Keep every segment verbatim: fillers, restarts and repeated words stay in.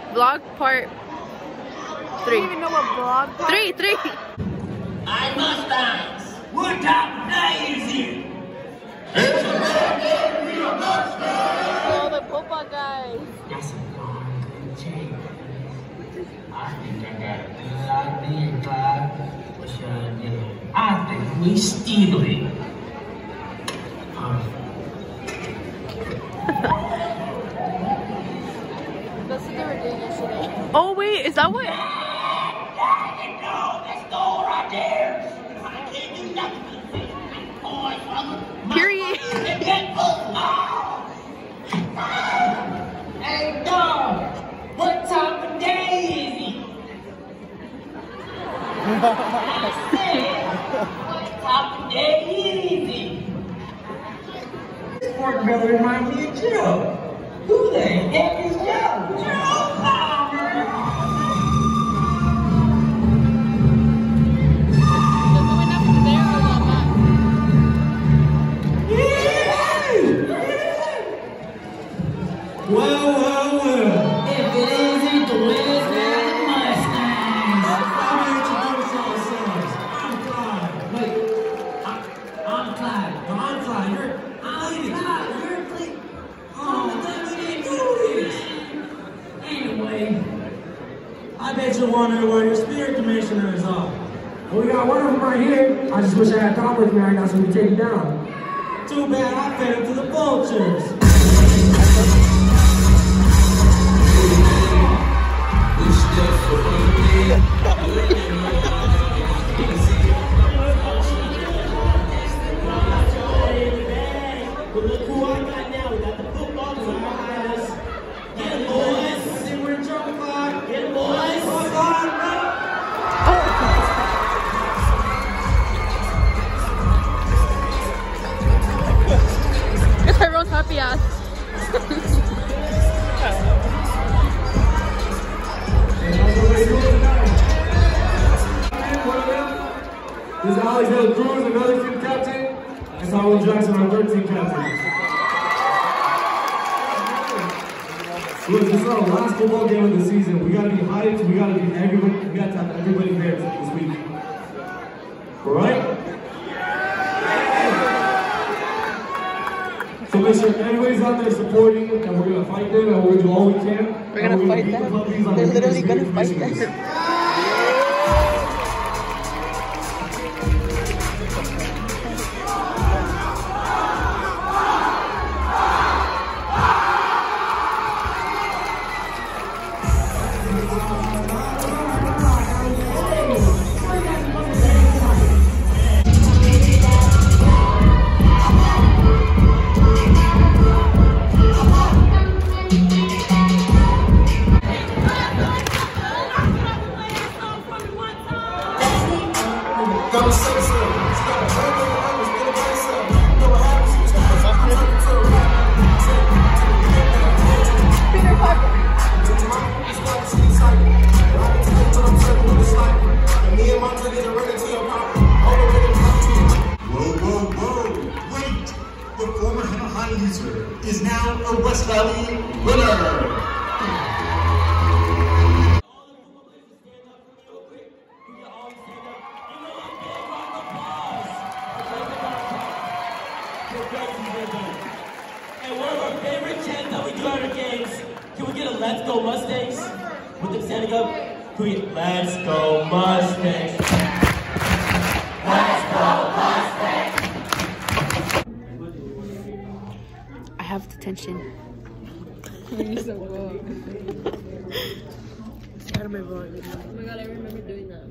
Vlog part three. I don't even know what vlog part. Three, three. I Mustangs. We're top players here. Oh, the football guys. That's a long change. I think I got a good idea, Clyde. What should I do? I think we steal it. That's what they were doing yesterday. Oh wait, is that what? No, that's gold right there. I can't do nothing with it. Boys, brother. Period. Hey, dog. What type of day is it? What type of day is it? This pork belly reminds me of Joe. Who the heck is Joe? Joe Palmer. Well, well, well. If it isn't the Wisconsin Mustangs. Let me introduce ourselves. I'm Clyde. Wait, I, I'm Clyde. No, I'm Clyde. You're, I'm Clyde. You're Clyde. Oh, then we didn't do this. Anyway, I bet you're wondering where your spirit commissioners are. Well, we got one of them right here. I just wish I had Tom with me right now so we could take it down. Too bad I fed him to the vultures. But look who I got now. We got the football team behind us. Get it, boys. I think we're in trouble, Clyde. Get it, boys. Oh, God, It's Tyrone's happy ass. This is Alexander Cruz, another team captain. And Samuel Jackson, our third team captain. Look, this is our last football game of the season. We gotta be hyped. We gotta be everybody. We gotta have everybody there this week. All right? So make sure everybody's out there supporting, and we're gonna fight them, and we're gonna do all we can. We're gonna, gonna fight them. The They're literally gonna fight them. Is now a West Valley winner. And one of our favorite chants that we do at our games, can we get a Let's Go Mustangs? With them standing up, can we get Let's Go Mustangs? Let's go Mustangs! I have detention. You're so cool. It's out of my vlog. Oh my god, I remember doing that.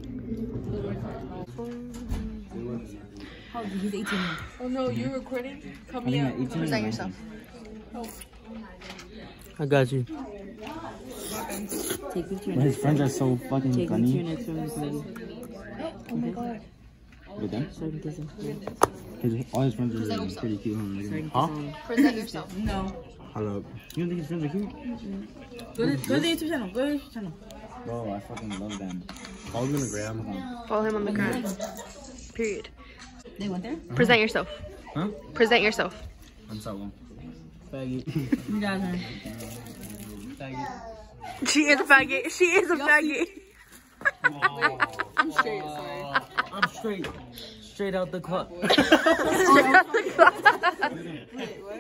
How old? He's eighteen now. Oh no, you're recording? Come here. Present yourself. Oh. I got you. Take me to your His next friends are so fucking Take funny. me to your next room, party. Oh my god. With them? So I can kiss him. His, all his friends are really pretty cute. Huh? So I can kiss Huh? him. Present yourself. No. Hello. You don't think his friends are cute? Go to, go to the YouTube channel. Go to the YouTube channel. Bro, I fucking love them. Follow them on the gram. Follow him on the gram. Period. They went there? Present yourself. Huh? Present yourself. I'm so one. Faggot. You guys are. Faggot. She is a faggot. She is a faggot. I'm straight, sorry. I'm straight. Straight out the club. Straight out the club. Wait, what?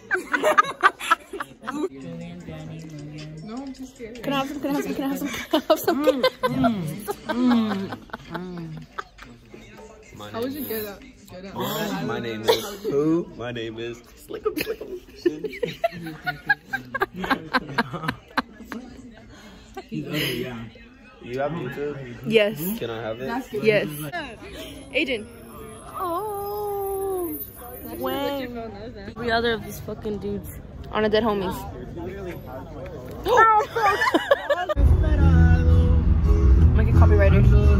No, I'm too scared. Can I have some? Can I have some? Can I have some? Can I have some? Can I have some? How would you get up? Get up. My name is who? My name is Slickum Slickum. Yeah. You have YouTube? Yes. Can I have it? Yes. Agent. Oh. When? Every other of these fucking dudes on a dead homies. Make it copywriter.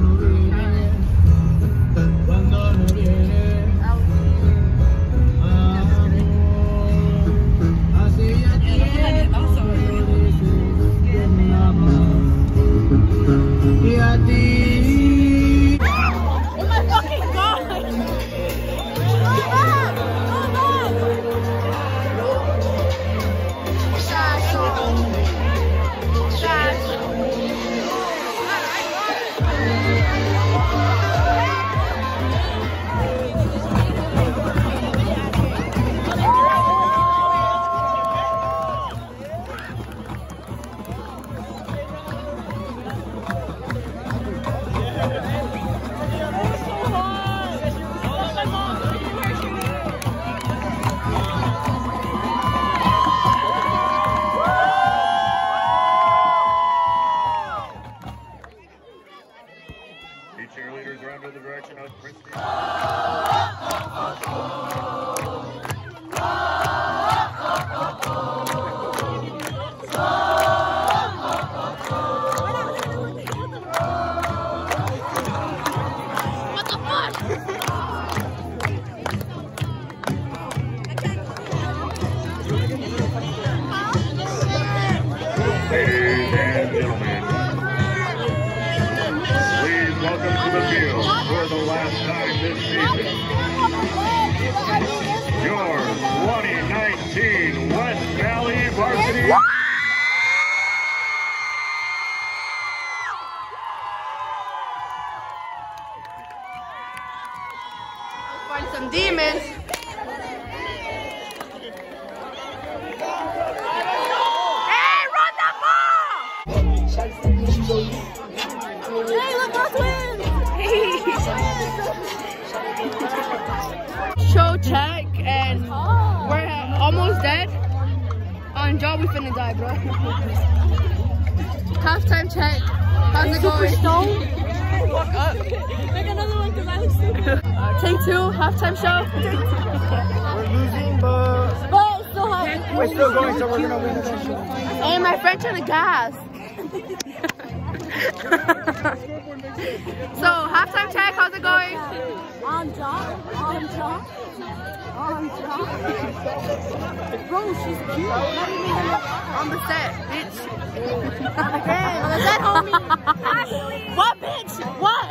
Cheerleaders are under the direction of Princeton. Ladies and gentlemen, please welcome to the field for the last time this season, your twenty nineteen West Valley Varsity. Find some demons. Hey, run that ball! Hey, look, our twins! Show check, and we're almost dead. On job, we finna die, bro. Halftime check. How's it going? Walk up. Make another one because I look stupid. Take two, halftime show. We're losing, but But it's still hot. we're still going, so we're gonna win eventually. Hey, my friend trying to gas. So, halftime check, how's it going? On job, on job, on job. Bro, she's cute. Not even on the set, bitch. Okay, on the set, homie. Ashley. What, bitch? What?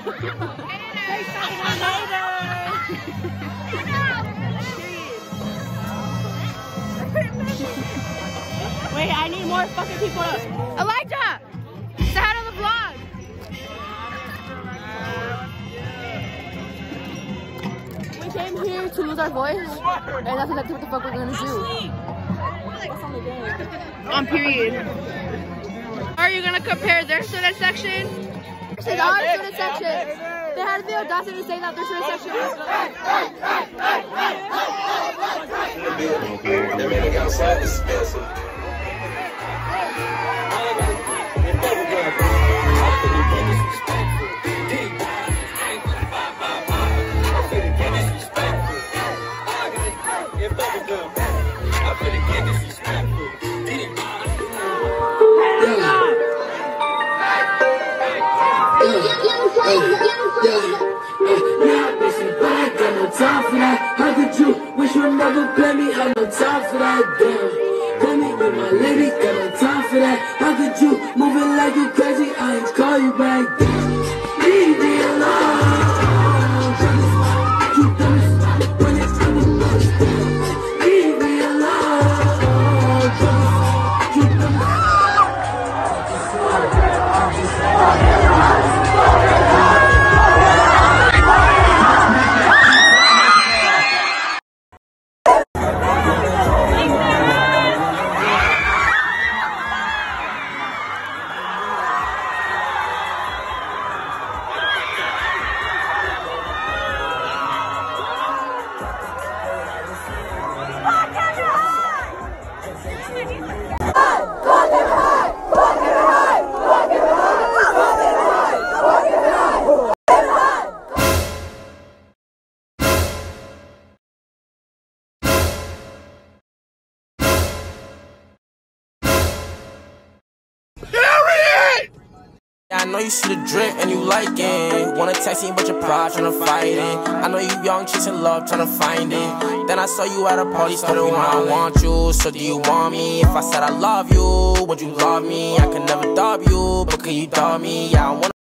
Wait, I need more fucking people to... Elijah! Say hi to the vlog! We came here to lose our voice, and that's exactly what the fuck we're gonna do. On period. Are you gonna compare their student section versus our student section? They had the audacity to say that their student section was Everything outside is expensive. Time for that. How could you wish you would never play me? Had no time for that. Damn. Call me with my lady. Got no time for that. How could you move it like you crazy? I ain't call you back. Damn. Leave me alone. You done it when it's time to lose. Leave me alone. You done it. I know you see the drip and you like it. Wanna text me but your pride tryna fight it. I know you young, chasing love, tryna find it. Then I saw you at a party, started when I want you. So do you want me? If I said I love you, would you love me? I could never dub you, but can you dub me? Yeah, I wanna